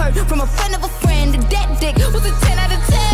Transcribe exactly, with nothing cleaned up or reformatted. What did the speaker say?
heard from a friend of a friend that that dick was a ten out of ten.